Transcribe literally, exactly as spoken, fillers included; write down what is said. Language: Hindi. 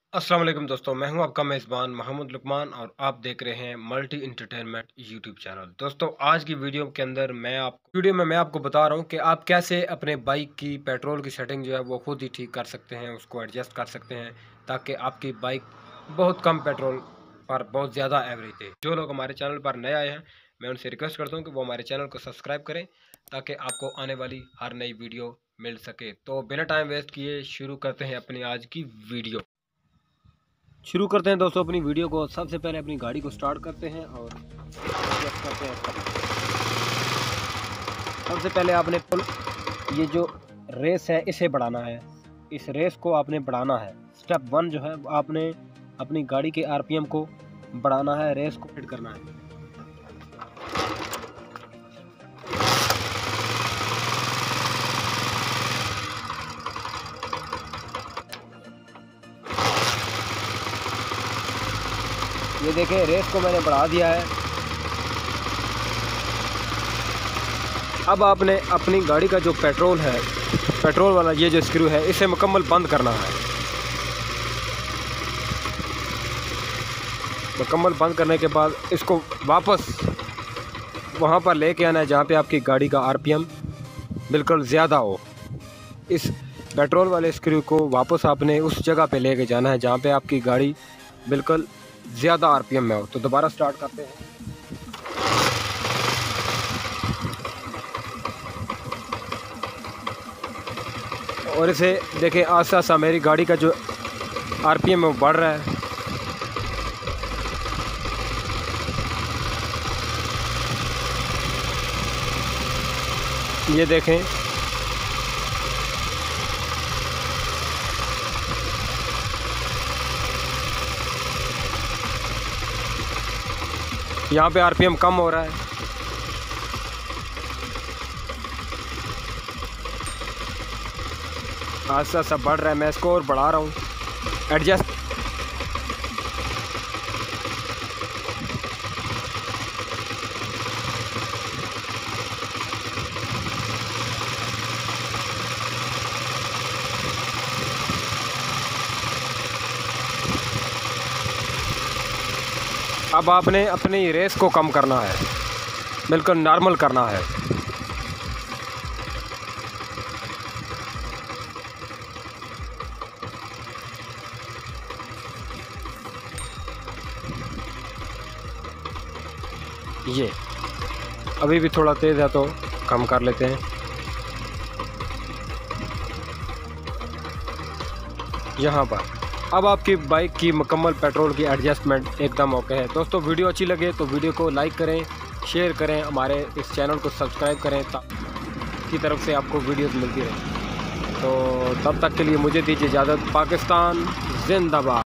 अस्सलाम वालेकुम दोस्तों, मैं हूं आपका मेज़बान मोहम्मद लुकमान और आप देख रहे हैं मल्टी इंटरटेनमेंट यूट्यूब चैनल। दोस्तों, आज की वीडियो के अंदर मैं आपको वीडियो में मैं आपको बता रहा हूं कि आप कैसे अपने बाइक की पेट्रोल की सेटिंग जो है वो खुद ही ठीक कर सकते हैं, उसको एडजस्ट कर सकते हैं ताकि आपकी बाइक बहुत कम पेट्रोल पर बहुत ज़्यादा एवरेज दे। जो लोग हमारे चैनल पर नए आए हैं, मैं उनसे रिक्वेस्ट करता हूँ कि वो हमारे चैनल को सब्सक्राइब करें ताकि आपको आने वाली हर नई वीडियो मिल सके। तो बिना टाइम वेस्ट किए शुरू करते हैं अपनी आज की वीडियो। शुरू करते हैं दोस्तों अपनी वीडियो को। सबसे पहले अपनी गाड़ी को स्टार्ट करते हैं और करते हैं। सबसे पहले आपने ये जो रेस है इसे बढ़ाना है, इस रेस को आपने बढ़ाना है। स्टेप वन जो है आपने अपनी गाड़ी के आरपीएम को बढ़ाना है, रेस को फिट करना है। ये देखें, रेस को मैंने बढ़ा दिया है। अब आपने अपनी गाड़ी का जो पेट्रोल है, पेट्रोल वाला ये जो स्क्रू है, इसे मुकम्मल बंद करना है। मुकम्मल बंद करने के बाद इसको वापस वहाँ पर लेके आना है जहाँ पे आपकी गाड़ी का आरपीएम बिल्कुल ज़्यादा हो। इस पेट्रोल वाले स्क्रू को वापस आपने उस जगह पे लेके जाना है जहाँ पे आपकी गाड़ी बिल्कुल ज़्यादा आरपीएम में हो। तो दोबारा स्टार्ट करते हैं। और इसे देखें, आस्ता आस्ता मेरी गाड़ी का जो आरपीएम है वो बढ़ रहा है। ये देखें, यहाँ पे आरपीएम कम हो रहा है। आस्ता आस्ता बढ़ रहा है, मैं इसको और बढ़ा रहा हूँ। एडजस्ट अब आपने अपनी रेस को कम करना है, बिल्कुल नॉर्मल करना है। ये अभी भी थोड़ा तेज़ है तो कम कर लेते हैं। यहाँ पर अब आपकी बाइक की मुकम्मल पेट्रोल की एडजस्टमेंट एकदम ओके है। दोस्तों, वीडियो अच्छी लगे तो वीडियो को लाइक करें, शेयर करें, हमारे इस चैनल को सब्सक्राइब करें की तरफ से आपको वीडियोस मिलती रहे। तो तब तक के लिए मुझे दीजिए इजाज़त। पाकिस्तान जिंदाबाद।